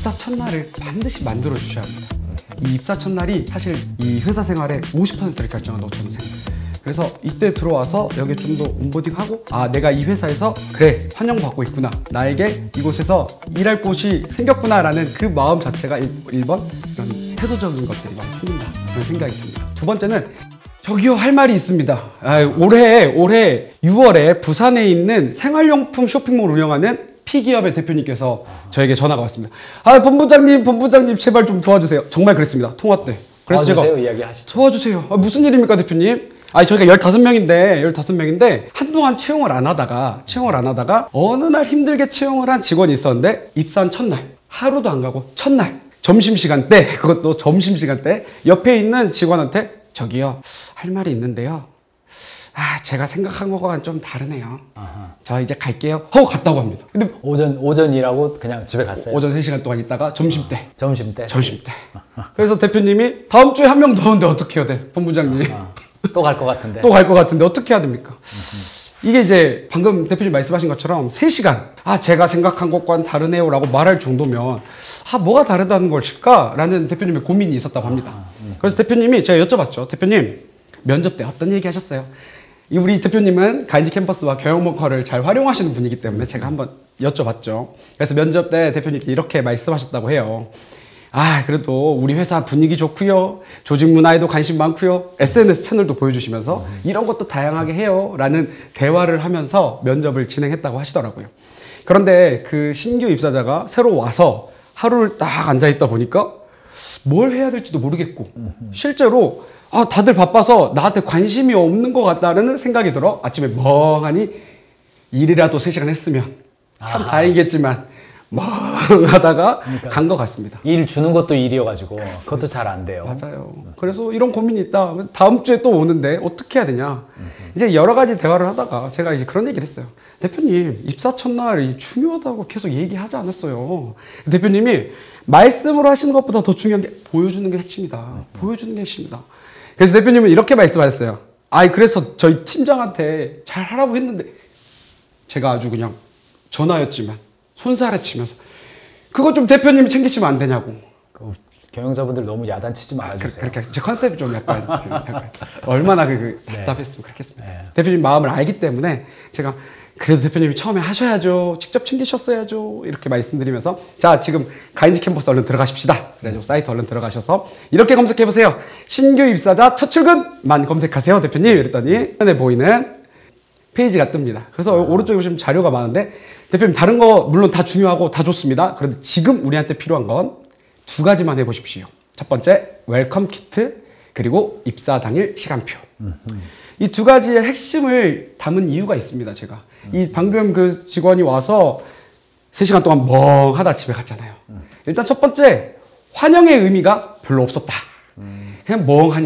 입사 첫날을 반드시 만들어 주셔야 합니다. 이 입사 첫날이 사실 이 회사 생활의 50%를 결정한다고 저는 생각해요. 그래서 이때 들어와서 여기 좀 더 온보딩하고, 아, 내가 이 회사에서 그래 환영받고 있구나, 나에게 이곳에서 일할 곳이 생겼구나 라는 그 마음 자체가 1번 이런 태도적인 것들이 많이 생긴다, 그런 생각이 듭니다. 두 번째는 저기요, 할 말이 있습니다. 올해 6월에 부산에 있는 생활용품 쇼핑몰 운영하는 P기업의 대표님께서 저에게 전화가 왔습니다. 아, 본부장님 제발 좀 도와주세요. 정말 그랬습니다. 통화 때. 그래서 도와주세요, 제가 이야기하시죠. 도와주세요. 아, 무슨 일입니까 대표님? 저희가 15명인데 한동안 채용을 안 하다가 어느 날 힘들게 채용을 한 직원이 있었는데, 입사한 첫날 하루도 안 가고 첫날 점심시간 때, 그것도 점심시간 때 옆에 있는 직원한테 저기요, 할 말이 있는데요, 제가 생각한 거와는 좀 다르네요. 아하. 저 이제 갈게요 하고 갔다고 합니다. 근데 오전 일하고 그냥 집에 갔어요? 오전 3시간 동안 있다가 점심 때. 점심 때? 그래서 대표님이 다음 주에 한 명 더 오는데 어떻게 해야 돼? 본부장님. 또 갈 것 같은데. 또 갈 것 같은데 어떻게 해야 됩니까? 이게 이제 방금 대표님 말씀하신 것처럼 3시간, 제가 생각한 것과는 다르네요 라고 말할 정도면 뭐가 다르다는 것일까? 라는 대표님의 고민이 있었다고 합니다. 그래서 대표님이, 제가 여쭤봤죠. 대표님, 면접 때 어떤 얘기 하셨어요? 우리 대표님은 가인지 캠퍼스와 경영벙커를 잘 활용하시는 분이기 때문에 제가 한번 여쭤봤죠. 그래서 면접 때 대표님께 이렇게 말씀하셨다고 해요. 그래도 우리 회사 분위기 좋고요, 조직 문화에도 관심 많고요, SNS 채널도 보여주시면서 이런 것도 다양하게 해요 라는 대화를 하면서 면접을 진행했다고 하시더라고요. 그런데 그 신규 입사자가 새로 와서 하루를 딱 앉아있다 보니까 뭘 해야 될지도 모르겠고, 실제로 다들 바빠서 나한테 관심이 없는 것 같다는 생각이 들어 아침에 멍하니 일이라도 3시간 했으면 참 다행이겠지만 멍하다가 그러니까 간 것 같습니다. 일 주는 것도 일이어가지고 그것도 잘 안 돼요. 맞아요. 그래서 이런 고민이 있다. 다음 주에 또 오는데 어떻게 해야 되냐. 이제 여러 가지 대화를 하다가 제가 이제 그런 얘기를 했어요. 대표님, 입사 첫날이 중요하다고 계속 얘기하지 않았어요. 대표님이 말씀으로 하시는 것보다 더 중요한 게 보여주는 게 핵심이다. 보여주는 게 핵심이다. 그래서 대표님은 이렇게 말씀하셨어요. 그래서 저희 팀장한테 잘 하라고 했는데, 제가 아주 그냥 전화였지만 손살에 치면서 그거 좀 대표님이 챙기시면 안 되냐고. 경영자분들 너무 야단치지 말아주세요. 그렇게 제 컨셉이 좀 약간 얼마나 답답했으면 그렇겠습니다. 네. 대표님 마음을 알기 때문에 제가 그래도 대표님이 처음에 하셔야죠, 직접 챙기셨어야죠, 이렇게 말씀드리면서, 자, 지금 가인지 캠퍼스 얼른 들어가십시다. 그래가지고 사이트 얼른 들어가셔서 이렇게 검색해보세요. 신규 입사자 첫 출근만 검색하세요 대표님. 이랬더니 화면에 보이는 페이지가 뜹니다. 그래서 오른쪽에 보시면 자료가 많은데, 대표님 다른 거 물론 다 중요하고 다 좋습니다. 그런데 지금 우리한테 필요한 건 2가지만 해보십시오. 첫 번째, 웰컴 키트, 그리고 입사 당일 시간표. 이 2가지의 핵심을 담은 이유가 있습니다. 제가 방금 그 직원이 와서 3시간 동안 멍하다 집에 갔잖아요. 일단 첫 번째, 환영의 의미가 별로 없었다. 그냥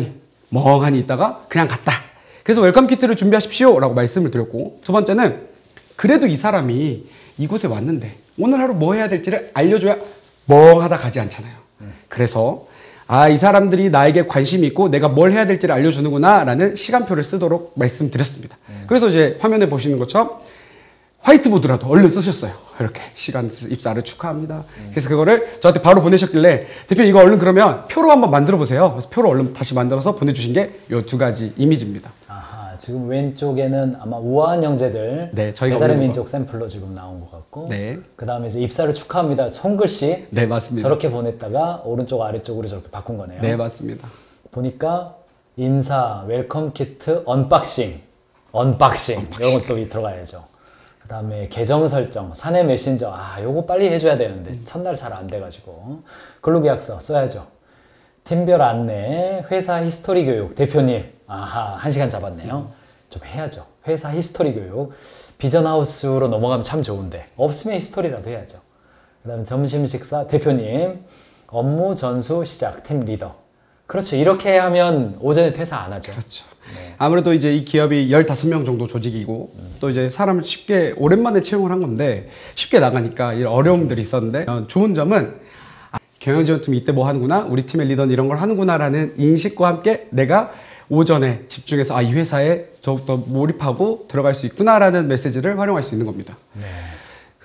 멍하니 있다가 그냥 갔다. 그래서 웰컴 키트를 준비하십시오 라고 말씀을 드렸고, 두 번째는 그래도 이 사람이 이곳에 왔는데 오늘 하루 뭐 해야 될지를 알려줘야 멍하다 가지 않잖아요. 그래서 이 사람들이 나에게 관심이 있고 내가 뭘 해야 될지를 알려주는구나 라는 시간표를 쓰도록 말씀드렸습니다. 그래서 이제 화면에 보시는 것처럼 화이트보드라도 얼른 쓰셨어요. 이렇게 시간 입사를 축하합니다. 그래서 그거를 저한테 바로 보내셨길래, 대표님 이거 얼른 그러면 표로 한번 만들어 보세요. 그래서 표로 얼른 다시 만들어서 보내주신 게 이 2가지 이미지입니다. 지금 왼쪽에는 아마 우아한 형제들, 네, 저희가 배달의 민족 샘플로 지금 나온 것 같고, 네. 그 다음에 이제 입사를 축하합니다 손글씨, 네, 맞습니다. 저렇게 보냈다가 오른쪽 아래쪽으로 저렇게 바꾼 거네요. 네, 맞습니다. 보니까 인사, 웰컴 키트, 언박싱 이런 것도 들어가야죠. 그 다음에 계정 설정, 사내 메신저, 요거 빨리 해줘야 되는데 첫날 잘 안 돼가지고 근로계약서 써야죠. 팀별 안내, 회사 히스토리 교육, 대표님 1시간 잡았네요. 좀 해야죠. 회사 히스토리 교육, 비전하우스로 넘어가면 참 좋은데 없으면 히스토리라도 해야죠. 그 다음에 점심 식사, 대표님 업무 전수 시작, 팀 리더. 그렇죠. 이렇게 하면 오전에 퇴사 안 하죠. 그렇죠. 네. 아무래도 이제 이 기업이 15명 정도 조직이고 또 이제 사람을 쉽게 오랜만에 채용을 한 건데 쉽게 나가니까 이런 어려움들이 있었는데, 좋은 점은 경영지원팀이 이때 뭐 하는구나, 우리 팀의 리더는 이런 걸 하는구나 라는 인식과 함께 내가 오전에 집중해서 이 회사에 더욱더 몰입하고 들어갈 수 있구나 라는 메시지를 활용할 수 있는 겁니다. 네.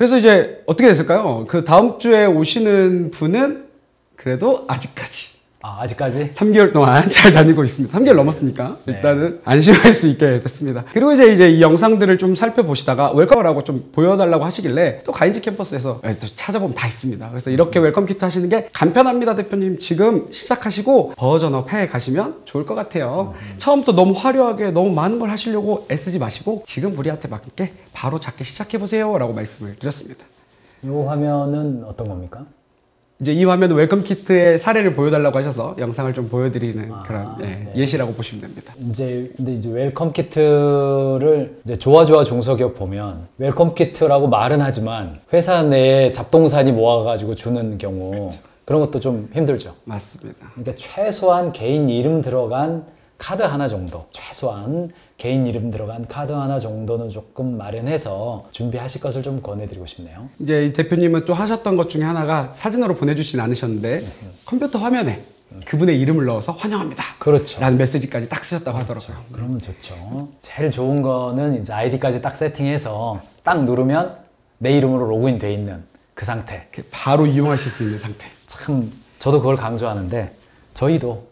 그래서 이제 어떻게 됐을까요? 그 다음 주에 오시는 분은 그래도 아직까지 아직까지? 3개월 동안 잘 다니고 있습니다. 3개월 넘었으니까 일단은 안심할 수 있게 됐습니다. 그리고 이제 이 영상들을 좀 살펴보시다가 웰컴이라고 좀 보여달라고 하시길래 또 가인지 캠퍼스에서 또 찾아보면 다 있습니다. 그래서 이렇게 웰컴 키트 하시는 게 간편합니다. 대표님 지금 시작하시고 버전업 해 가시면 좋을 것 같아요. 처음부터 너무 화려하게 너무 많은 걸 하시려고 애쓰지 마시고 지금 우리한테 맞게 바로 작게 시작해보세요 라고 말씀을 드렸습니다. 이 화면은 어떤 겁니까? 이제 이 화면은 웰컴 키트의 사례를 보여달라고 하셔서 영상을 좀 보여드리는 그런 예시라고 보시면 됩니다. 근데 이제 웰컴 키트를 이제 좋아 중소기업 보면 웰컴 키트라고 말은 하지만 회사 내에 잡동사니 모아가지고 주는 경우 그런 것도 좀 힘들죠. 맞습니다. 그러니까 최소한 개인 이름 들어간 카드 하나 정도, 최소한 개인 이름 들어간 카드 하나 정도는 조금 마련해서 준비하실 것을 좀 권해드리고 싶네요. 이제 이 대표님은 또 하셨던 것 중에 하나가 사진으로 보내주진 않으셨는데 컴퓨터 화면에 그분의 이름을 넣어서 환영합니다. 그렇죠. 라는 메시지까지 딱 쓰셨다고 하더라고요. 그렇죠. 그러면 좋죠. 제일 좋은 거는 이제 아이디까지 딱 세팅해서 딱 누르면 내 이름으로 로그인 돼 있는 그 상태. 바로 이용하실 수 있는 상태. 참 저도 그걸 강조하는데 저희도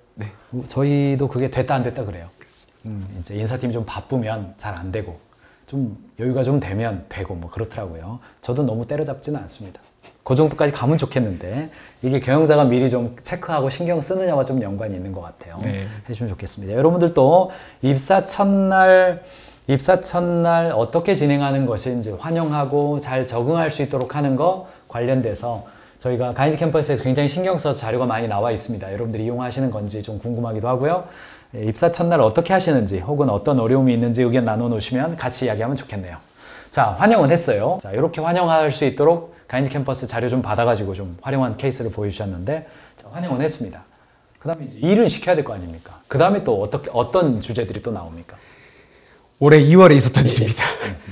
그게 됐다 안 됐다 그래요. 이제 인사팀이 좀 바쁘면 잘 안 되고 좀 여유가 좀 되면 되고 뭐 그렇더라고요. 저도 너무 때려잡지는 않습니다. 그 정도까지 가면 좋겠는데 이게 경영자가 미리 좀 체크하고 신경 쓰느냐와 좀 연관이 있는 것 같아요. 해주시면 좋겠습니다. 여러분들도 입사 첫날 어떻게 진행하는 것이 이제 환영하고 잘 적응할 수 있도록 하는 거 관련돼서 저희가 가인지 캠퍼스에서 굉장히 신경 써서 자료가 많이 나와 있습니다. 여러분들이 이용하시는 건지 좀 궁금하기도 하고요. 입사 첫날 어떻게 하시는지 혹은 어떤 어려움이 있는지 의견 나눠 놓으시면 같이 이야기하면 좋겠네요. 자, 환영은 했어요. 자, 이렇게 환영할 수 있도록 가인지 캠퍼스 자료 좀 받아가지고 좀 활용한 케이스를 보여주셨는데, 자, 환영은 했습니다. 그 다음에 이제 일은 시켜야 될 거 아닙니까? 그 다음에 또 어떤 주제들이 또 나옵니까? 올해 2월에 있었던 일입니다.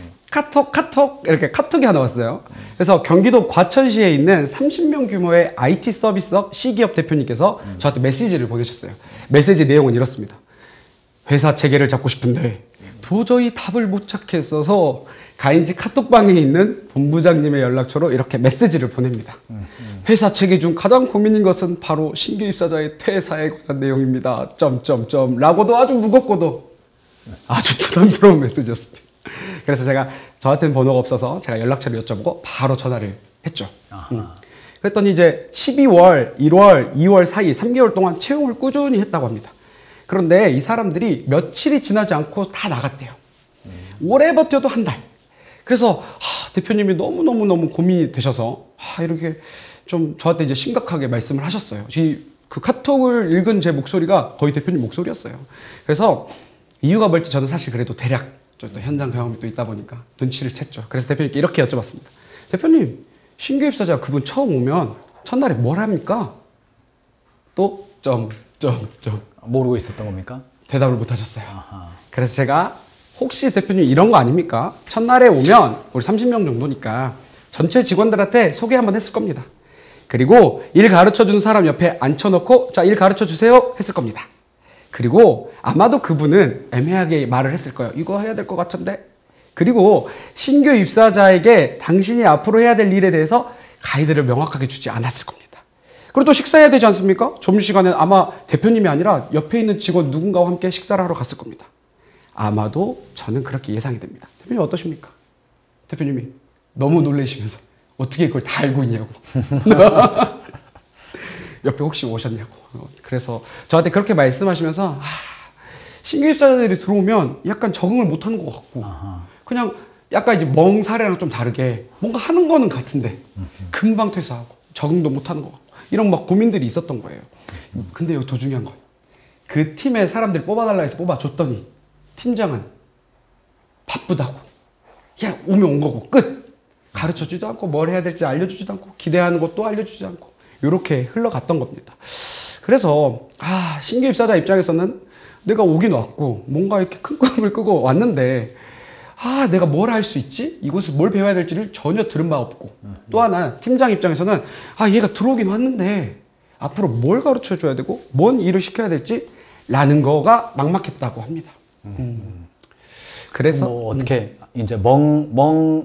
카톡 이렇게 카톡이 하나 왔어요. 그래서 경기도 과천시에 있는 30명 규모의 IT 서비스업 C기업 대표님께서 저한테 메시지를 보내셨어요. 메시지 내용은 이렇습니다. 회사 체계를 잡고 싶은데 도저히 답을 못 찾겠어서 가인지 카톡방에 있는 본부장님의 연락처로 이렇게 메시지를 보냅니다. 회사 체계 중 가장 고민인 것은 바로 신규 입사자의 퇴사에 관한 내용입니다. 라고도 아주 무겁고도 아주 부담스러운 메시지였습니다. 그래서 저한테는 번호가 없어서 제가 연락처를 여쭤보고 바로 전화를 했죠. 그랬더니 이제 12월, 1월, 2월 사이 3개월 동안 채용을 꾸준히 했다고 합니다. 그런데 이 사람들이 며칠이 지나지 않고 다 나갔대요. 오래 버텨도 한 달. 그래서 대표님이 너무 고민이 되셔서 이렇게 좀 저한테 이제 심각하게 말씀을 하셨어요. 그 카톡을 읽은 제 목소리가 거의 대표님 목소리였어요. 그래서 이유가 뭘지 저는 사실 그래도 대략 또 현장 경험이 또 있다 보니까 눈치를 챘죠. 그래서 대표님께 이렇게 여쭤봤습니다. 대표님, 신규 입사자 그분 처음 오면 첫날에 뭘 합니까? 또 모르고 있었던 겁니까? 대답을 못 하셨어요. 그래서 제가 혹시 대표님 이런 거 아닙니까? 첫날에 오면 우리 30명 정도니까 전체 직원들한테 소개 한번 했을 겁니다. 그리고 일 가르쳐주는 사람 옆에 앉혀놓고 자, 일 가르쳐주세요 했을 겁니다. 그리고 아마도 그분은 애매하게 말을 했을 거예요. 이거 해야 될 것 같은데. 그리고 신규 입사자에게 당신이 앞으로 해야 될 일에 대해서 가이드를 명확하게 주지 않았을 겁니다. 그리고 또 식사해야 되지 않습니까? 점심시간에 아마 대표님이 아니라 옆에 있는 직원 누군가와 함께 식사를 하러 갔을 겁니다. 아마도 저는 그렇게 예상이 됩니다. 대표님 어떠십니까? 대표님이 너무 놀라시면서 어떻게 그걸 다 알고 있냐고. 옆에 혹시 오셨냐고. 그래서 저한테 그렇게 말씀하시면서 신규 입사자들이 들어오면 약간 적응을 못하는 것 같고 그냥 약간 이제 멍사례랑 좀 다르게 뭔가 하는 거는 같은데 금방 퇴사하고 적응도 못하는 것 같고 이런 막 고민들이 있었던 거예요. 근데 여기 더 중요한 건 그 팀에 사람들 뽑아달라 해서 뽑아줬더니 팀장은 바쁘다고 그냥 오면 온 거고 끝. 가르쳐주지도 않고 뭘 해야 될지 알려주지도 않고 기대하는 것도 알려주지 않고 이렇게 흘러갔던 겁니다. 그래서 신규 입사자 입장에서는 내가 오긴 왔고 뭔가 이렇게 큰 꿈을 꾸고 왔는데 내가 뭘 할 수 있지? 이곳에서 뭘 배워야 될지를 전혀 들은 바 없고 또 하나 팀장 입장에서는 얘가 들어오긴 왔는데 앞으로 뭘 가르쳐 줘야 되고 뭔 일을 시켜야 될지 라는 거가 막막했다고 합니다. 그래서 어떻게 이제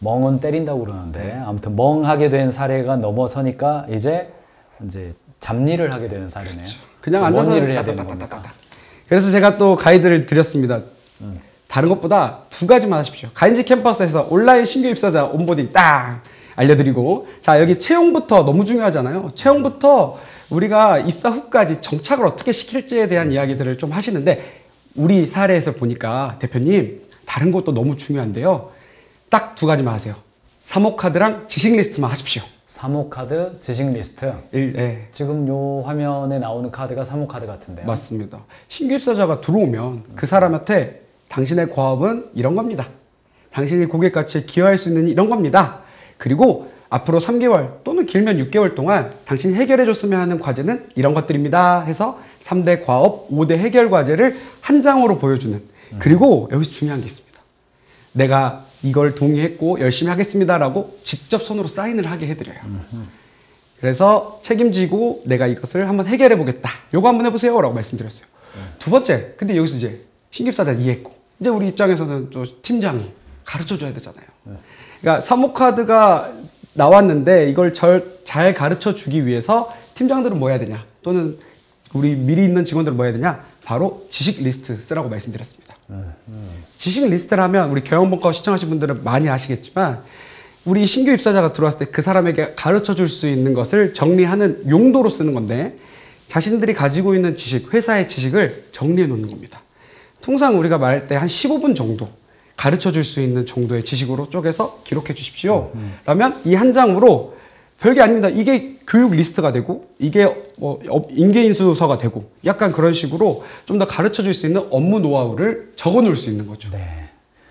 멍은 때린다고 그러는데 아무튼 멍하게 된 사례가 넘어서니까 이제 잡일을 하게 되는 사례네요. 그냥 앉아서 뭔 일을 해야 되는 겁니까? 그래서 제가 또 가이드를 드렸습니다. 다른 것보다 두 가지만 하십시오. 가인지 캠퍼스에서 온라인 신규 입사자 온보딩 딱 알려드리고, 자, 여기 채용부터 너무 중요하잖아요. 채용부터 우리가 입사 후까지 정착을 어떻게 시킬지에 대한 이야기들을 좀 하시는데, 우리 사례에서 보니까 대표님 다른 것도 너무 중요한데요. 딱 두 가지만 하세요. 사모카드랑 지식 리스트만 하십시오. 사모카드, 지식 리스트. 네. 지금 요 화면에 나오는 카드가 사모카드 같은데요. 맞습니다. 신규 입사자가 들어오면 그 사람한테 당신의 과업은 이런 겁니다. 당신이 고객 가치에 기여할 수 있는 이런 겁니다. 그리고 앞으로 3개월 또는 길면 6개월 동안 당신이 해결해 줬으면 하는 과제는 이런 것들입니다 해서 3대 과업, 5대 해결 과제를 한 장으로 보여주는. 그리고 여기서 중요한 게 있습니다. 내가 이걸 동의했고 열심히 하겠습니다 라고 직접 손으로 사인을 하게 해드려요. 그래서 책임지고 내가 이것을 한번 해결해 보겠다. 요거 한번 해보세요 라고 말씀드렸어요. 두 번째, 근데 여기서 이제 신입사자 이해했고, 이제 우리 입장에서는 또 팀장이 가르쳐 줘야 되잖아요. 그러니까 사모카드가 나왔는데 이걸 잘 가르쳐 주기 위해서 팀장들은 뭐 해야 되냐, 또는 우리 미리 있는 직원들은 뭐 해야 되냐, 바로 지식 리스트 쓰라고 말씀드렸습니다. 지식 리스트를 하면 우리 경영본과 시청하신 분들은 많이 아시겠지만, 우리 신규 입사자가 들어왔을 때 그 사람에게 가르쳐 줄 수 있는 것을 정리하는 용도로 쓰는 건데, 자신들이 가지고 있는 지식, 회사의 지식을 정리해 놓는 겁니다. 통상 우리가 말할 때 한 15분 정도 가르쳐 줄 수 있는 정도의 지식으로 쪼개서 기록해 주십시오. 라면 이 한 장으로 별게 아닙니다. 이게 교육 리스트가 되고, 이게 뭐 인계인수서가 되고, 약간 그런 식으로 좀 더 가르쳐 줄 수 있는 업무 노하우를 적어 놓을 수 있는 거죠. 네.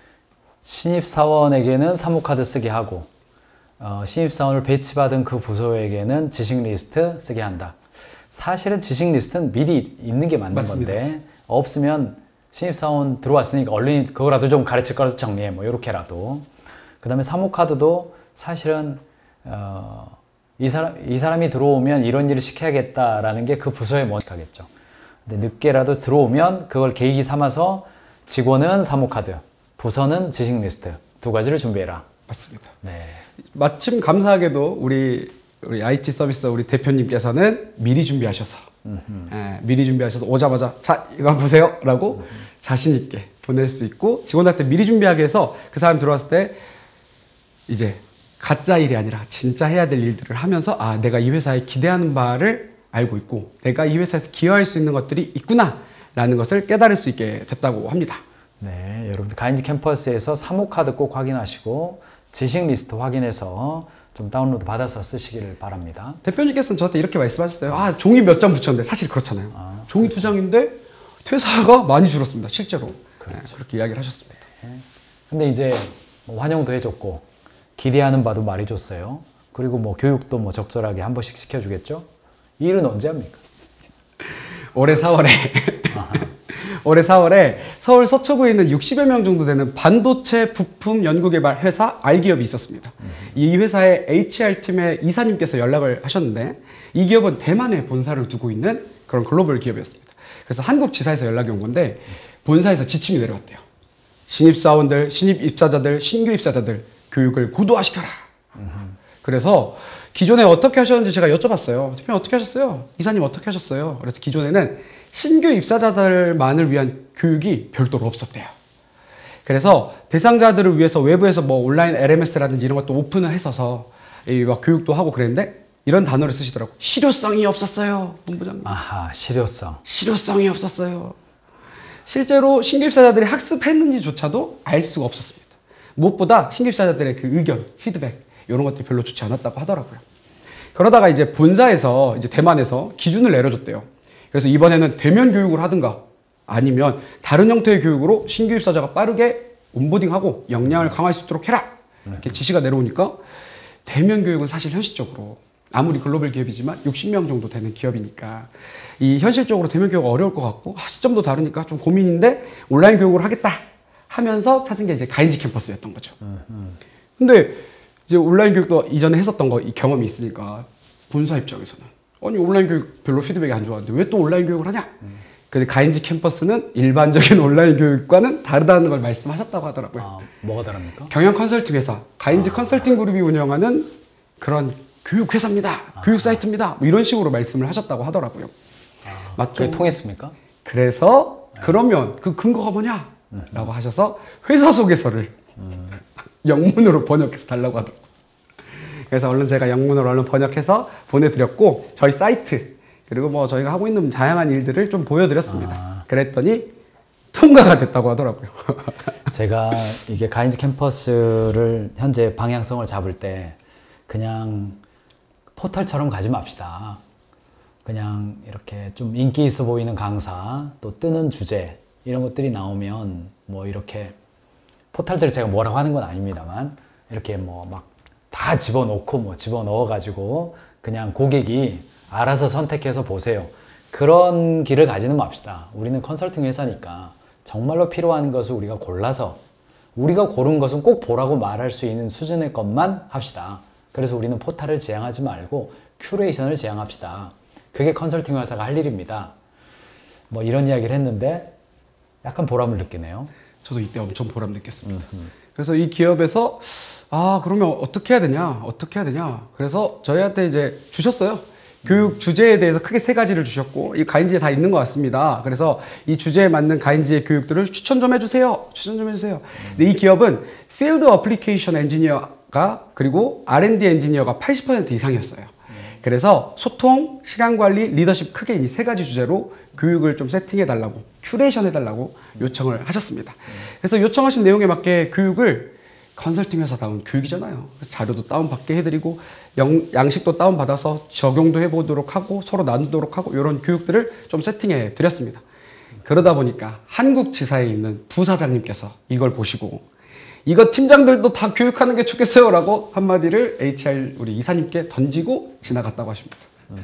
신입사원에게는 사모카드 쓰게 하고, 신입사원을 배치받은 그 부서에게는 지식 리스트 쓰게 한다. 사실은 지식 리스트는 미리 있는 게 맞는 맞습니다. 건데, 없으면 신입사원 들어왔으니까 얼른 그거라도 좀 가르칠 거라도 정리해, 뭐 요렇게라도. 그 다음에 사모카드도 사실은 이 사람이 들어오면 이런 일을 시켜야겠다라는 게 그 부서에 먼저가겠죠. 근데 늦게라도 들어오면 그걸 계기 삼아서 직원은 사모카드, 부서는 지식 리스트 두 가지를 준비해라. 맞습니다. 네. 마침 감사하게도 우리 IT 서비스 우리 대표님께서는 미리 준비하셔서 미리 준비하셔서 오자마자 자 이거 한번 보세요 라고 자신 있게 보낼 수 있고, 직원한테 미리 준비하게 해서 그 사람이 들어왔을 때 이제 가짜 일이 아니라 진짜 해야 될 일들을 하면서, 아, 내가 이 회사에 기대하는 바를 알고 있고 내가 이 회사에서 기여할 수 있는 것들이 있구나 라는 것을 깨달을 수 있게 됐다고 합니다. 네, 여러분들 가인지 캠퍼스에서 사모카드 꼭 확인하시고 지식 리스트 확인해서 좀 다운로드 받아서 쓰시기를 바랍니다. 대표님께서는 저한테 이렇게 말씀하셨어요. 아, 종이 몇 장 붙였는데, 사실 그렇잖아요. 종이 그렇죠. 2장인데 퇴사가 많이 줄었습니다. 실제로. 그렇죠. 네, 그렇게 이야기를 하셨습니다. 네. 근데 이제 뭐 환영도 해줬고 기대하는 바도 말해줬어요. 그리고 뭐 교육도 뭐 적절하게 한 번씩 시켜주겠죠. 이 일은 언제 합니까? 올해 4월에 올해 4월에 서울 서초구에 있는 60여 명 정도 되는 반도체 부품 연구개발 회사 R기업이 있었습니다. 이 회사의 HR팀의 이사님께서 연락을 하셨는데, 이 기업은 대만에 본사를 두고 있는 그런 글로벌 기업이었습니다. 그래서 한국 지사에서 연락이 온 건데, 본사에서 지침이 내려왔대요. 신입사원들, 신입입사자들, 신규 입사자들 교육을 고도화시켜라. 그래서 기존에 어떻게 하셨는지 제가 여쭤봤어요. 대표님 어떻게 하셨어요? 이사님 어떻게 하셨어요? 그래서 기존에는 신규 입사자들만을 위한 교육이 별도로 없었대요. 그래서 대상자들을 위해서 외부에서 뭐 온라인 LMS라든지 이런 것도 오픈을 했어서 막 교육도 하고 그랬는데, 이런 단어를 쓰시더라고요. 실효성이 없었어요, 본부장님. 아하, 실효성. 실효성이 없었어요. 실제로 신규 입사자들이 학습했는지조차도 알 수가 없었습니다. 무엇보다 신규 입사자들의 그 의견, 피드백 이런 것들이 별로 좋지 않았다고 하더라고요. 그러다가 이제 본사에서 이제 대만에서 기준을 내려줬대요. 그래서 이번에는 대면 교육을 하든가 아니면 다른 형태의 교육으로 신규 입사자가 빠르게 온보딩하고 역량을 강화할 수 있도록 해라. 이렇게 지시가 내려오니까, 대면 교육은 사실 현실적으로 아무리 글로벌 기업이지만 60명 정도 되는 기업이니까 이 현실적으로 대면 교육 어려울 것 같고, 시점도 다르니까 좀 고민인데 온라인 교육을 하겠다 하면서 찾은 게 이제 가인지 캠퍼스였던 거죠. 근데 이제 온라인 교육도 이전에 했었던 거, 이 경험이 있으니까 본사 입장에서는 아니 온라인 교육 별로 피드백이 안 좋았는데 왜 또 온라인 교육을 하냐? 근데 가인지 캠퍼스는 일반적인 온라인 교육과는 다르다는 걸 말씀하셨다고 하더라고요. 아, 뭐가 다릅니까? 경영 컨설팅 회사, 가인지 컨설팅 그룹이 운영하는 그런 교육 회사입니다. 교육 사이트입니다. 뭐 이런 식으로 말씀을 하셨다고 하더라고요. 맞죠? 그게 통했습니까? 그래서 그러면 그 근거가 뭐냐? 라고 하셔서 회사 소개서를 영문으로 번역해서 달라고 하더라고요. 그래서 얼른 제가 영문으로 얼른 번역해서 보내드렸고 저희 사이트 그리고 뭐 저희가 하고 있는 다양한 일들을 좀 보여드렸습니다. 그랬더니 통과가 됐다고 하더라고요. 제가 이게 가인지 캠퍼스를 현재 방향성을 잡을 때 그냥 포털처럼 가지 맙시다. 그냥 이렇게 좀 인기 있어 보이는 강사, 또 뜨는 주제 이런 것들이 나오면 뭐 이렇게 포털들을 제가 뭐라고 하는 건 아닙니다만 이렇게 뭐 막 다 집어넣고 뭐 집어넣어 가지고 그냥 고객이 알아서 선택해서 보세요. 그런 길을 가지는 맙시다. 우리는 컨설팅 회사니까 정말로 필요한 것을 우리가 골라서 우리가 고른 것은 꼭 보라고 말할 수 있는 수준의 것만 합시다. 그래서 우리는 포탈을 지향하지 말고 큐레이션을 지향합시다. 그게 컨설팅 회사가 할 일입니다. 뭐 이런 이야기를 했는데 약간 보람을 느끼네요. 저도 이때 엄청 보람 느꼈습니다. 그래서 이 기업에서 그러면 어떻게 해야 되냐? 어떻게 해야 되냐? 그래서 저희한테 이제 주셨어요. 교육 주제에 대해서 크게 3가지를 주셨고 이 가인지에 다 있는 것 같습니다. 그래서 이 주제에 맞는 가인지의 교육들을 추천 좀 해주세요. 추천 좀 해주세요. 근데 이 기업은 필드 어플리케이션 엔지니어가 그리고 R&D 엔지니어가 80% 이상이었어요. 그래서 소통, 시간관리, 리더십 크게 이 3가지 주제로 교육을 좀 세팅해달라고 큐레이션해달라고 요청을 하셨습니다. 그래서 요청하신 내용에 맞게 교육을 컨설팅 회사다운 교육이잖아요. 자료도 다운받게 해드리고 양식도 다운받아서 적용도 해보도록 하고 서로 나누도록 하고 이런 교육들을 좀 세팅해 드렸습니다. 그러다 보니까 한국지사에 있는 부사장님께서 이걸 보시고 이거 팀장들도 다 교육하는 게 좋겠어요 라고 한마디를 HR 우리 이사님께 던지고 지나갔다고 하십니다.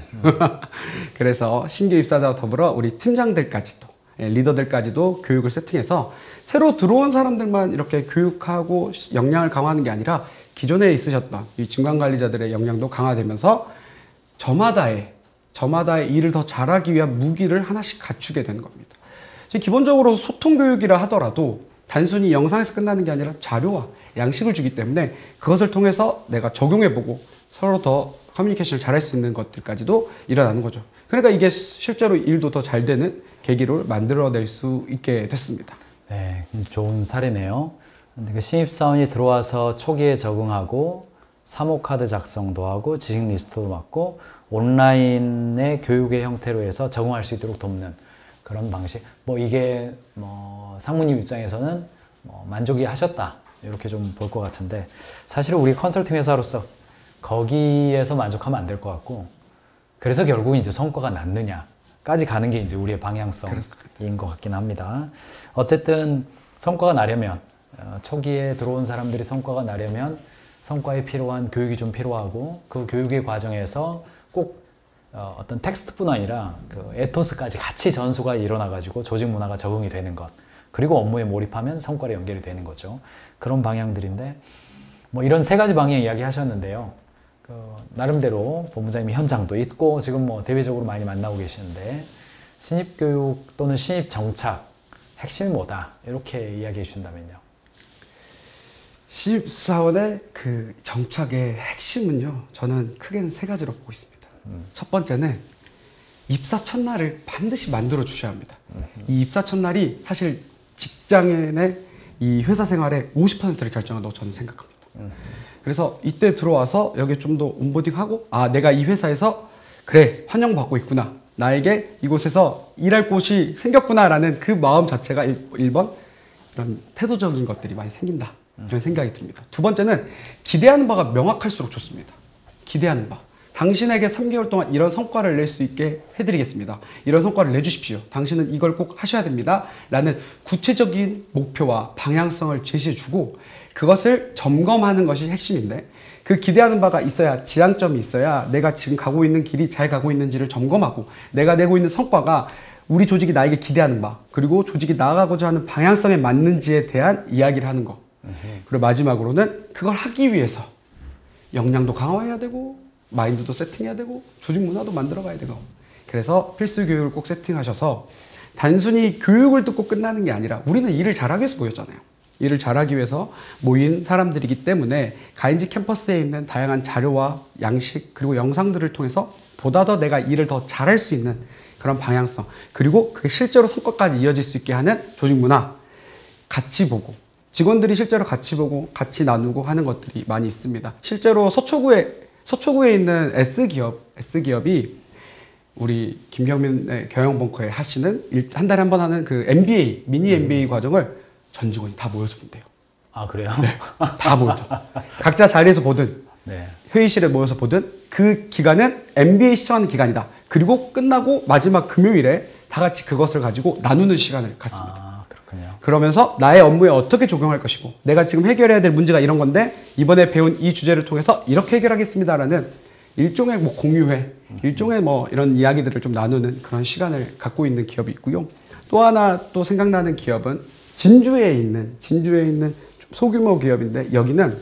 그래서 신규 입사자와 더불어 우리 팀장들까지도 리더들까지도 교육을 세팅해서 새로 들어온 사람들만 이렇게 교육하고 역량을 강화하는 게 아니라 기존에 있으셨던 이 중간관리자들의 역량도 강화되면서 저마다의 일을 더 잘하기 위한 무기를 하나씩 갖추게 되는 겁니다. 기본적으로 소통교육이라 하더라도 단순히 영상에서 끝나는 게 아니라 자료와 양식을 주기 때문에 그것을 통해서 내가 적용해보고 서로 더 커뮤니케이션을 잘할 수 있는 것들까지도 일어나는 거죠. 그러니까 이게 실제로 일도 더 잘 되는 계기로 만들어낼 수 있게 됐습니다. 네, 좋은 사례네요. 근데 신입사원이 들어와서 초기에 적응하고 사모카드 작성도 하고 지식 리스트도 맡고 온라인의 교육의 형태로 해서 적응할 수 있도록 돕는 그런 방식. 뭐 이게 뭐 상무님 입장에서는 뭐 만족이 하셨다 이렇게 좀 볼 것 같은데 사실은 우리 컨설팅 회사로서 거기에서 만족하면 안 될 것 같고 그래서 결국 이제 성과가 났느냐까지 가는 게 이제 우리의 방향성인 것 같긴 합니다. 어쨌든 성과가 나려면 초기에 들어온 사람들이 성과가 나려면 성과에 필요한 교육이 좀 필요하고 그 교육의 과정에서 꼭 어떤 텍스트뿐 아니라 그 에토스까지 같이 전수가 일어나 가지고 조직 문화가 적응이 되는 것 그리고 업무에 몰입하면 성과로 연결이 되는 거죠. 그런 방향들인데 뭐 이런 3가지 방향 이야기 하셨는데요. 나름대로 본부장님이 현장도 있고 지금 뭐 대외적으로 많이 만나고 계시는데 신입교육 또는 신입정착 핵심이 뭐다 이렇게 이야기해 주신다면요. 신입사원의 그 정착의 핵심은요 저는 크게는 3가지로 보고 있습니다. 첫 번째는 입사 첫날을 반드시 만들어 주셔야 합니다. 이 입사 첫날이 사실 직장인의 이 회사 생활의 50%를 결정한다고 저는 생각합니다. 그래서 이때 들어와서 여기 좀 더 온보딩하고 내가 이 회사에서 그래 환영받고 있구나 나에게 이곳에서 일할 곳이 생겼구나 라는 그 마음 자체가 1번 이런 태도적인 것들이 많이 생긴다 이런 생각이 듭니다. 두 번째는 기대하는 바가 명확할수록 좋습니다. 기대하는 바 당신에게 3개월 동안 이런 성과를 낼 수 있게 해드리겠습니다. 이런 성과를 내주십시오. 당신은 이걸 꼭 하셔야 됩니다. 라는 구체적인 목표와 방향성을 제시해주고 그것을 점검하는 것이 핵심인데 그 기대하는 바가 있어야 지향점이 있어야 내가 지금 가고 있는 길이 잘 가고 있는지를 점검하고 내가 내고 있는 성과가 우리 조직이 나에게 기대하는 바 그리고 조직이 나아가고자 하는 방향성에 맞는지에 대한 이야기를 하는 것 그리고 마지막으로는 그걸 하기 위해서 역량도 강화해야 되고 마인드도 세팅해야 되고 조직 문화도 만들어 가야 되고 그래서 필수 교육을 꼭 세팅하셔서 단순히 교육을 듣고 끝나는 게 아니라 우리는 일을 잘하기 위해서 모였잖아요. 일을 잘하기 위해서 모인 사람들이기 때문에 가인지 캠퍼스에 있는 다양한 자료와 양식 그리고 영상들을 통해서 보다 더 내가 일을 더 잘할 수 있는 그런 방향성 그리고 그게 실제로 성과까지 이어질 수 있게 하는 조직 문화 같이 보고 직원들이 실제로 같이 보고 같이 나누고 하는 것들이 많이 있습니다. 실제로 서초구에 있는 S기업이 우리 김경민의 경영벙커에 하시는 한 달에 한 번 하는 그 MBA 미니 MBA 과정을 전 직원이 다 모여서 본대요. 아 그래요? 네, 다 모여서 각자 자리에서 보든 네. 회의실에 모여서 보든 그 기간은 MBA 시청하는 기간이다. 그리고 끝나고 마지막 금요일에 다 같이 그것을 가지고 나누는 시간을 갖습니다. 아 그렇군요. 그러면서 나의 업무에 어떻게 적용할 것이고 내가 지금 해결해야 될 문제가 이런 건데 이번에 배운 이 주제를 통해서 이렇게 해결하겠습니다라는 일종의 뭐 공유회, 일종의 뭐 이런 이야기들을 좀 나누는 그런 시간을 갖고 있는 기업이 있고요. 또 하나 또 생각나는 기업은 진주에 있는 좀 소규모 기업인데 여기는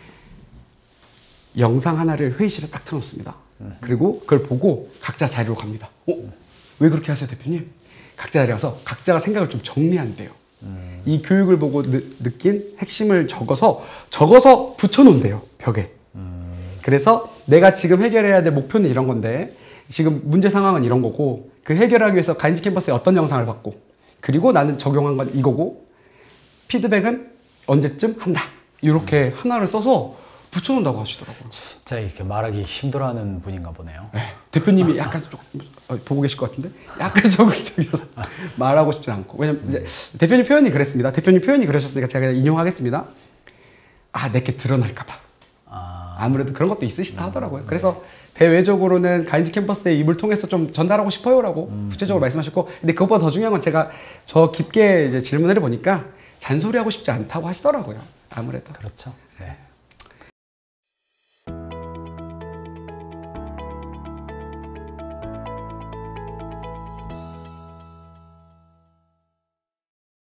영상 하나를 회의실에 딱 틀어놓습니다. 그리고 그걸 보고 각자 자리로 갑니다. 왜 그렇게 하세요, 대표님? 각자 자리에 가서 각자가 생각을 좀 정리한대요. 이 교육을 보고 느낀 핵심을 적어서 붙여놓은대요, 벽에. 그래서 내가 지금 해결해야 될 목표는 이런 건데 지금 문제 상황은 이런 거고 그 해결하기 위해서 가인지 캠퍼스에 어떤 영상을 봤고 그리고 나는 적용한 건 이거고 피드백은 언제쯤 한다. 이렇게 하나를 써서 붙여놓는다고 하시더라고요. 진짜 이렇게 말하기 힘들어하는 분인가 보네요. 네. 대표님이 약간 조금 보고 계실 것 같은데 약간 적극적이어서 말하고 싶지 않고 왜냐면 이제 대표님 표현이 그랬습니다. 대표님 표현이 그러셨으니까 제가 인용하겠습니다. 아, 내게 드러날까 봐. 아무래도 그런 것도 있으시다 하더라고요. 그래서 대외적으로는 가인지 캠퍼스의 입을 통해서 좀 전달하고 싶어요라고 구체적으로 말씀하셨고 근데 그것보다 더 중요한 건 제가 저 깊게 이제 질문을 해보니까 잔소리하고 싶지 않다고 하시더라고요. 아무래도. 그렇죠.